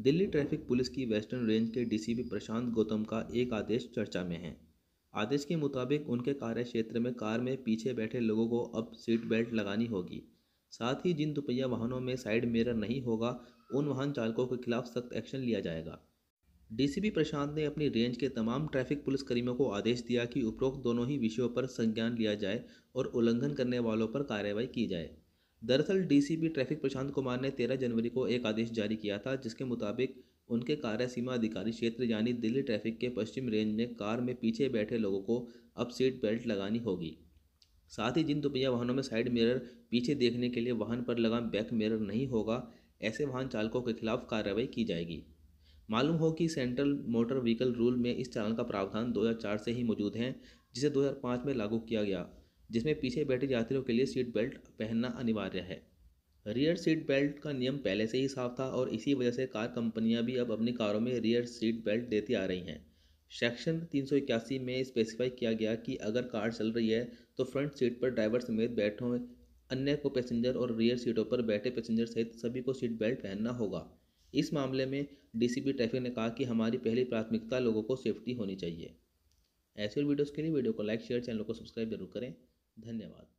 Delhi traffic police की western range के DCP Prashant Gautam का एक आदेश चर्चा में है। आदेश के मुताबिक उनके कार्य क्षेत्र में कार में पीछे बैठे लोगों को अब सीट बेल्ट लगानी होगी। साथ ही जिन दुपहिया वाहनों में साइड मिरर नहीं होगा, उन वाहन चालकों के खिलाफ सख्त एक्शन लिया जाएगा। डीसीपी प्रशांत ने अपनी रेंज के तमाम ट्रैफिक पुलिस कर्मियों को आदेश दिया कि उपरोक्त दोनों ही विषयों पर संज्ञान लिया जाए और उल्लंघन करने वालों पर कार्रवाई की जाए। दरअसल डीसीपी ट्रैफिक प्रशांत कुमार ने 13 जनवरी को एक आदेश जारी किया था, जिसके मुताबिक उनके कार्य सीमा अधिकारी क्षेत्र यानी दिल्ली ट्रैफिक के पश्चिम रेंज में कार में पीछे बैठे लोगों को अब सीट बेल्ट लगानी होगी। साथ ही जिन दोपहिया वाहनों में साइड मिरर पीछे देखने के लिए वाहन पर लगा बैक मिरर नहीं होगा, ऐसे वाहन चालकों के खिलाफ कार्रवाई की जाएगी। मालूम हो कि सेंट्रल मोटर व्हीकल रूल में इस चालान का प्रावधान 2004 से ही मौजूद है, जिसे 2005 में लागू किया गया, जिसमें पीछे बैठे यात्रियों के लिए सीट बेल्ट पहनना अनिवार्य है। रियर सीट बेल्ट का नियम पहले से ही साफ था और इसी वजह से कार कंपनियां भी अब अपनी कारों में रियर सीट बेल्ट देती आ रही हैं। सेक्शन 381 में स्पेसिफाई किया गया कि अगर कार चल रही है तो फ्रंट सीट पर ड्राइवर समेत बैठे अन्य को पैसेंजर और रियर सीटों पर बैठे पैसेंजर सहित सभी को सीट बेल्ट पहनना होगा। इस मामले में डीसीपी ट्रैफिक ने कहा कि हमारी पहली प्राथमिकता लोगों को सेफ्टी होनी चाहिए। ऐसे और वीडियोज़ के लिए वीडियो को लाइक शेयर चैनल को सब्सक्राइब जरूर करें। धन्यवाद।